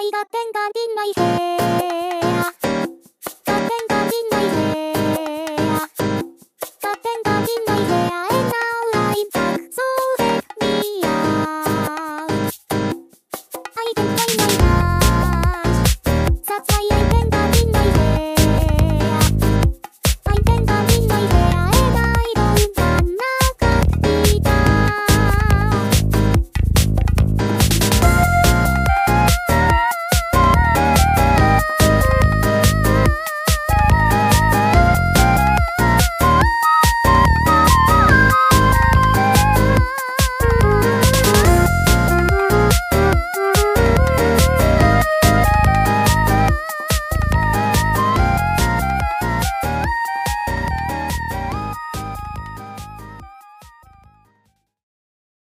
I got ten gun in my hair. Got ten gun in my hair. Got ten gun in my hair, and now I'm back, so let me out. I can find my